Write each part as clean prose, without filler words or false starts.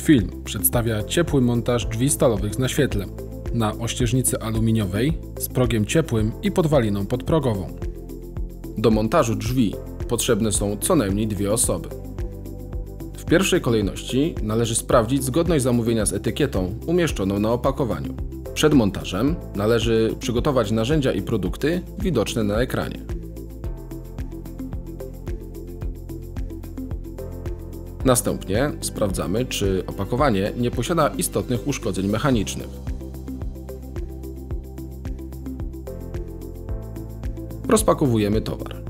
Film przedstawia ciepły montaż drzwi stalowych z naświetlem na ościeżnicy aluminiowej z progiem ciepłym i podwaliną podprogową. Do montażu drzwi potrzebne są co najmniej 2 osoby. W pierwszej kolejności należy sprawdzić zgodność zamówienia z etykietą umieszczoną na opakowaniu. Przed montażem należy przygotować narzędzia i produkty widoczne na ekranie. Następnie sprawdzamy, czy opakowanie nie posiada istotnych uszkodzeń mechanicznych. Rozpakowujemy towar.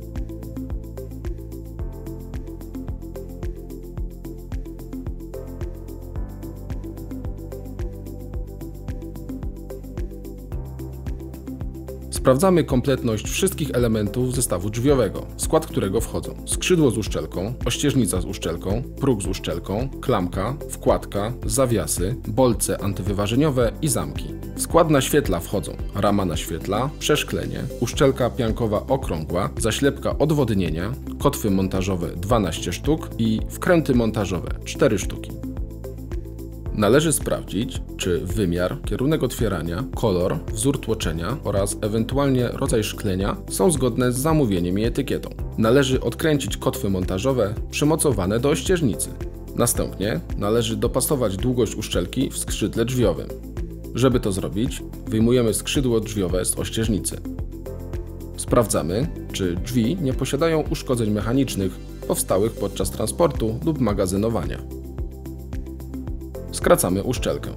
Sprawdzamy kompletność wszystkich elementów zestawu drzwiowego, w skład którego wchodzą skrzydło z uszczelką, ościeżnica z uszczelką, próg z uszczelką, klamka, wkładka, zawiasy, bolce antywyważeniowe i zamki. W skład naświetla wchodzą rama naświetla, przeszklenie, uszczelka piankowa okrągła, zaślepka odwodnienia, kotwy montażowe 12 sztuk i wkręty montażowe 4 sztuki. Należy sprawdzić, czy wymiar, kierunek otwierania, kolor, wzór tłoczenia oraz ewentualnie rodzaj szklenia są zgodne z zamówieniem i etykietą. Należy odkręcić kotwy montażowe przymocowane do ościeżnicy. Następnie należy dopasować długość uszczelki w skrzydle drzwiowym. Żeby to zrobić, wyjmujemy skrzydło drzwiowe z ościeżnicy. Sprawdzamy, czy drzwi nie posiadają uszkodzeń mechanicznych powstałych podczas transportu lub magazynowania. Skracamy uszczelkę.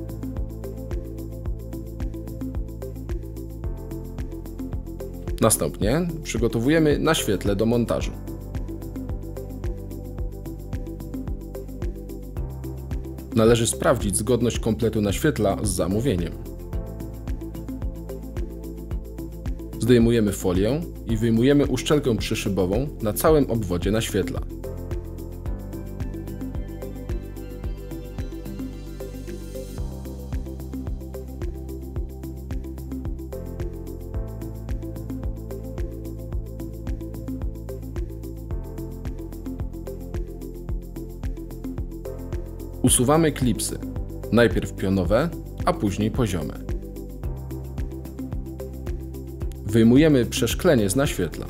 Następnie przygotowujemy naświetle do montażu. Należy sprawdzić zgodność kompletu naświetla z zamówieniem. Zdejmujemy folię i wyjmujemy uszczelkę przyszybową na całym obwodzie naświetla. Usuwamy klipsy, najpierw pionowe, a później poziome. Wyjmujemy przeszklenie z naświetla.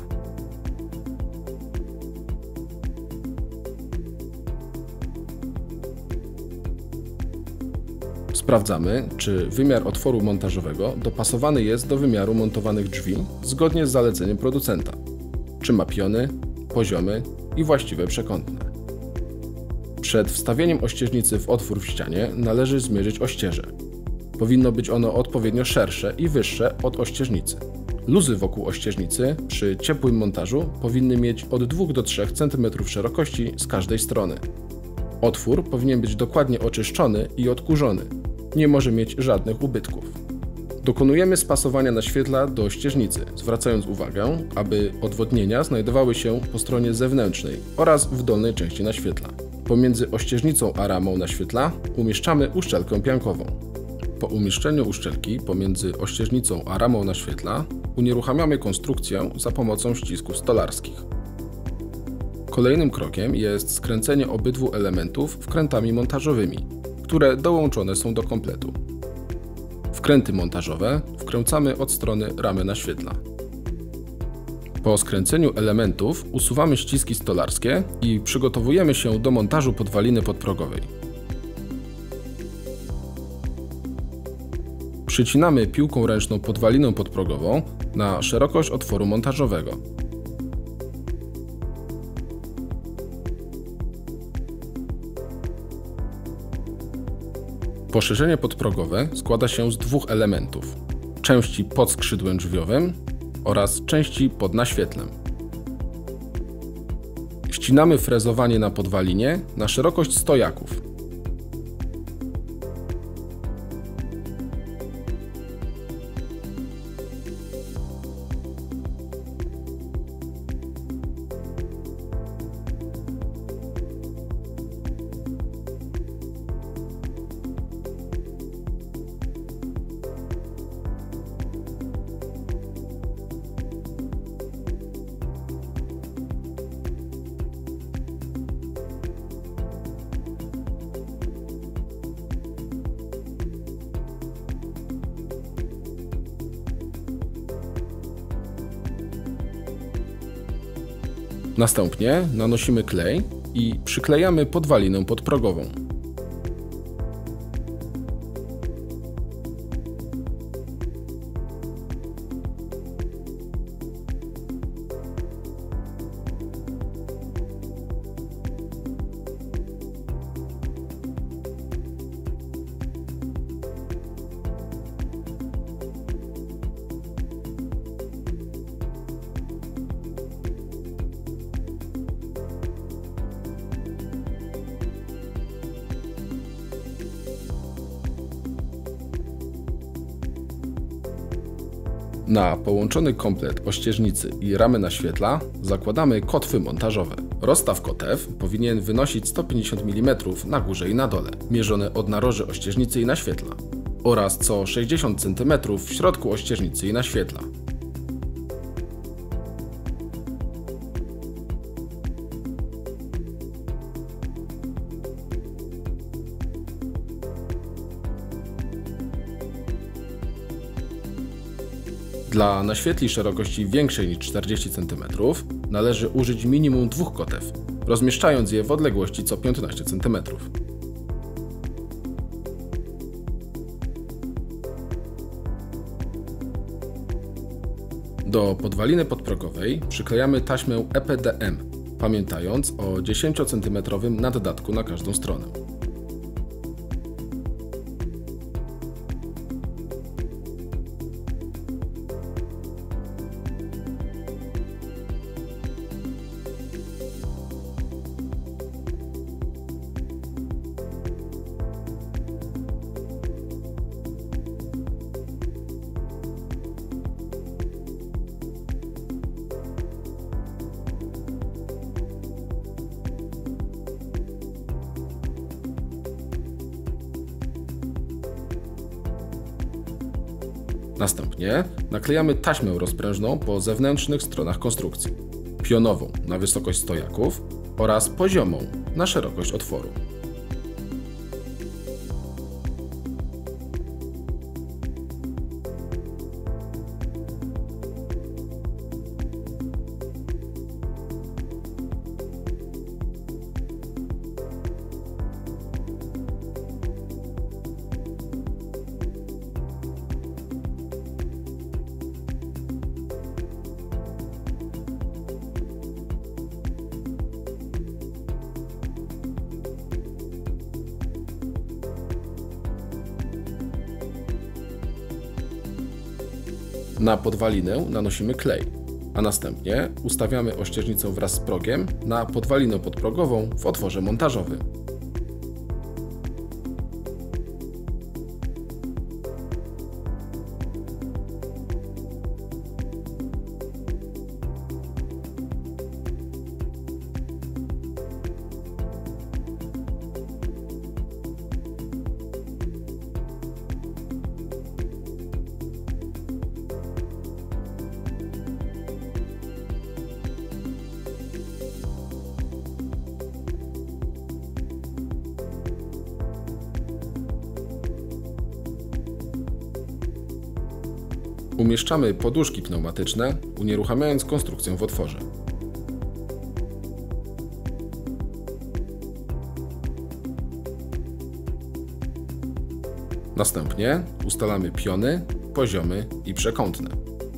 Sprawdzamy, czy wymiar otworu montażowego dopasowany jest do wymiaru montowanych drzwi zgodnie z zaleceniem producenta, czy ma piony, poziomy i właściwe przekątne. Przed wstawieniem ościeżnicy w otwór w ścianie należy zmierzyć ościeże. Powinno być ono odpowiednio szersze i wyższe od ościeżnicy. Luzy wokół ościeżnicy przy ciepłym montażu powinny mieć od 2 do 3 cm szerokości z każdej strony. Otwór powinien być dokładnie oczyszczony i odkurzony. Nie może mieć żadnych ubytków. Dokonujemy spasowania naświetla do ościeżnicy, zwracając uwagę, aby odwodnienia znajdowały się po stronie zewnętrznej oraz w dolnej części naświetla. Pomiędzy ościeżnicą a ramą naświetla umieszczamy uszczelkę piankową. Po umieszczeniu uszczelki pomiędzy ościeżnicą a ramą naświetla unieruchamiamy konstrukcję za pomocą ścisków stolarskich. Kolejnym krokiem jest skręcenie obydwu elementów wkrętami montażowymi, które dołączone są do kompletu. Wkręty montażowe wkręcamy od strony ramy naświetla. Po skręceniu elementów usuwamy ściski stolarskie i przygotowujemy się do montażu podwaliny podprogowej. Przycinamy piłką ręczną podwalinę podprogową na szerokość otworu montażowego. Poszerzenie podprogowe składa się z 2 elementów: części pod skrzydłem drzwiowym oraz części pod naświetlem. Ścinamy frezowanie na podwalinie na szerokość stojaków. Następnie nanosimy klej i przyklejamy podwalinę podprogową. Na połączony komplet ościeżnicy i ramy naświetla zakładamy kotwy montażowe. Rozstaw kotew powinien wynosić 150 mm na górze i na dole, mierzone od naroży ościeżnicy i naświetla, oraz co 60 cm w środku ościeżnicy i naświetla. Dla naświetli szerokości większej niż 40 cm należy użyć minimum 2 kotew, rozmieszczając je w odległości co 15 cm. Do podwaliny podprogowej przyklejamy taśmę EPDM, pamiętając o 10 cm naddatku na każdą stronę. Następnie naklejamy taśmę rozprężną po zewnętrznych stronach konstrukcji, pionową na wysokość stojaków oraz poziomą na szerokość otworu. Na podwalinę nanosimy klej, a następnie ustawiamy ościeżnicę wraz z progiem na podwalinę podprogową w otworze montażowym. Umieszczamy poduszki pneumatyczne, unieruchamiając konstrukcję w otworze. Następnie ustalamy piony, poziomy i przekątne.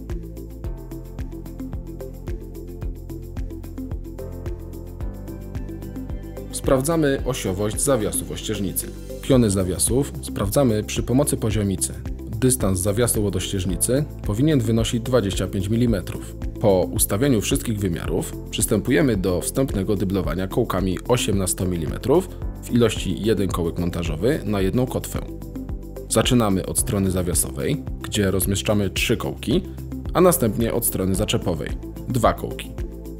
Sprawdzamy osiowość zawiasów ościeżnicy. Piony zawiasów sprawdzamy przy pomocy poziomicy. Dystans zawiasu od ościeżnicy powinien wynosić 25 mm. Po ustawieniu wszystkich wymiarów przystępujemy do wstępnego dyblowania kołkami 8 na 100 mm w ilości 1 kołek montażowy na jedną kotwę. Zaczynamy od strony zawiasowej, gdzie rozmieszczamy 3 kołki, a następnie od strony zaczepowej 2 kołki.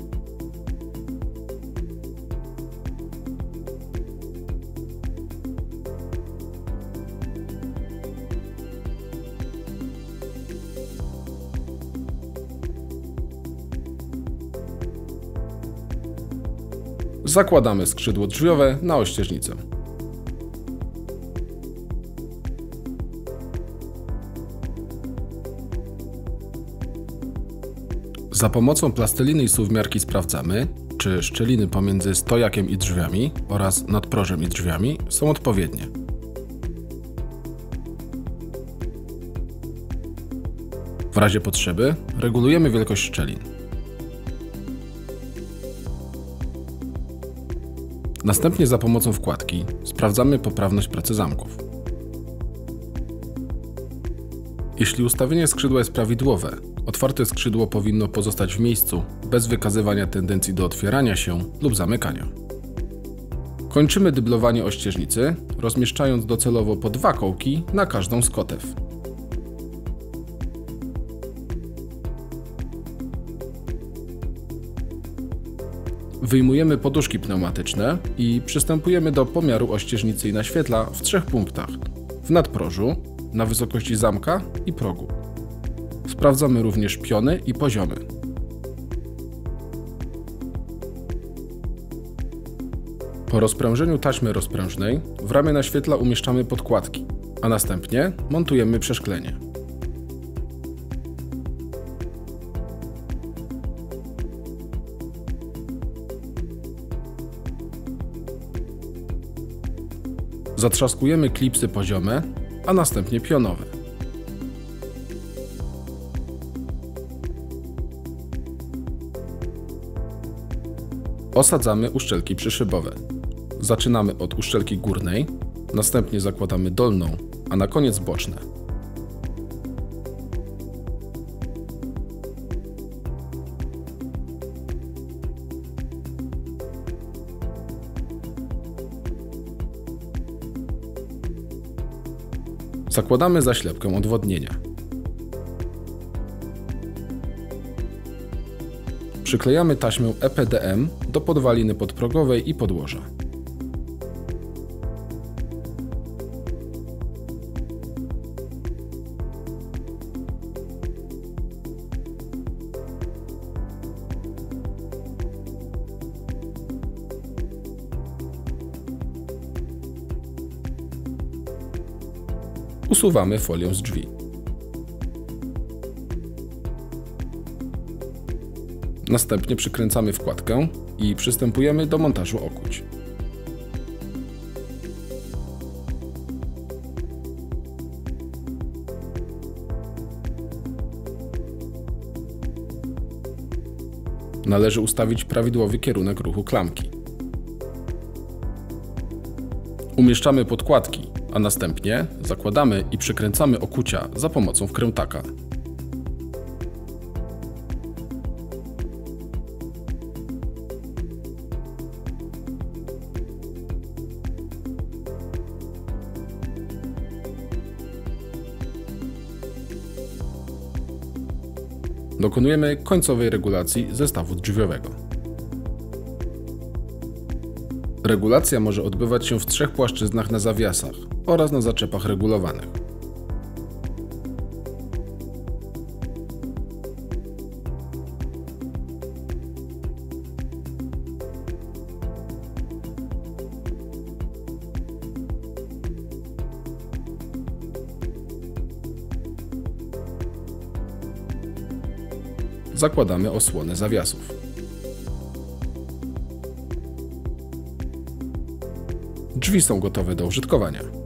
Zakładamy skrzydło drzwiowe na ościeżnicę. Za pomocą plasteliny i suwmiarki sprawdzamy, czy szczeliny pomiędzy stojakiem i drzwiami oraz nadprożem i drzwiami są odpowiednie. W razie potrzeby regulujemy wielkość szczelin. Następnie za pomocą wkładki sprawdzamy poprawność pracy zamków. Jeśli ustawienie skrzydła jest prawidłowe, otwarte skrzydło powinno pozostać w miejscu bez wykazywania tendencji do otwierania się lub zamykania. Kończymy dyblowanie ościeżnicy, rozmieszczając docelowo po 2 kołki na każdą z kotew. Wyjmujemy poduszki pneumatyczne i przystępujemy do pomiaru ościeżnicy i naświetla w 3 punktach: w nadprożu, na wysokości zamka i progu. Sprawdzamy również piony i poziomy. Po rozprężeniu taśmy rozprężnej w ramie naświetla umieszczamy podkładki, a następnie montujemy przeszklenie. Zatrzaskujemy klipsy poziome, a następnie pionowe. Osadzamy uszczelki przyszybowe. Zaczynamy od uszczelki górnej, następnie zakładamy dolną, a na koniec boczne. Zakładamy zaślepkę odwodnienia. Przyklejamy taśmę EPDM do podwaliny podprogowej i podłoża. Usuwamy folię z drzwi. Następnie przykręcamy wkładkę i przystępujemy do montażu okuć. Należy ustawić prawidłowy kierunek ruchu klamki. Umieszczamy podkładki, a następnie zakładamy i przykręcamy okucia za pomocą wkrętaka. Dokonujemy końcowej regulacji zestawu drzwiowego. Regulacja może odbywać się w 3 płaszczyznach na zawiasach oraz na zaczepach regulowanych. Zakładamy osłonę zawiasów. Drzwi są gotowe do użytkowania.